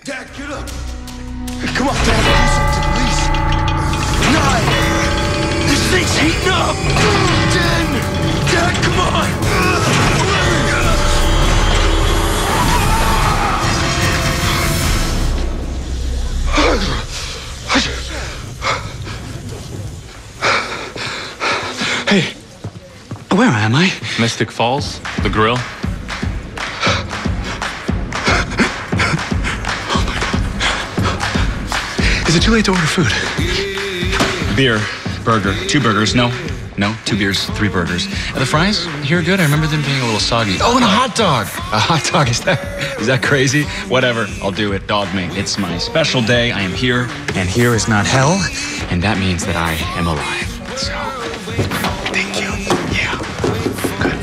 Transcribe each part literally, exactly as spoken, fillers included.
Dad, get up. Come on, Dad, do something, please. Nine. This thing's heating up. Ten. Dad, come on. Hey, where am I? Mystic Falls, the grill. Is it too late to order food? Beer, burger, two burgers. No, no, two beers, three burgers. Uh, the fries here are good. I remember them being a little soggy. Oh, and a hot dog. A hot dog, is that is that crazy? Whatever, I'll do it. Dog me. It's my special day. I am here, and here is not hell, and that means that I am alive. So, thank you. Yeah, good.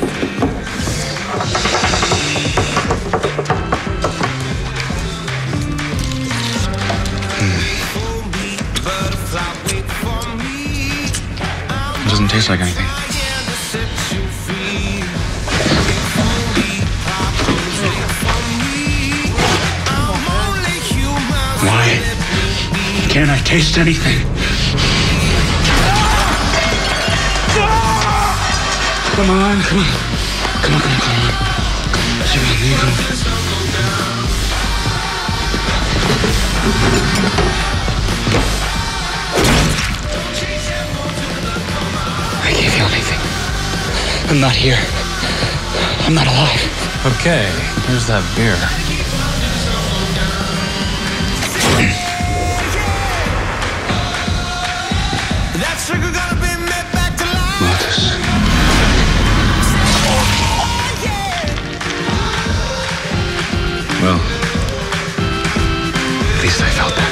It doesn't taste like anything. Why can't I taste anything? Come on, come on. Come on, come on, come on. Come on, come on. I can't feel anything. I'm not here. I'm not alive. Okay, here's that beer. Lotus. Well, at least I felt that.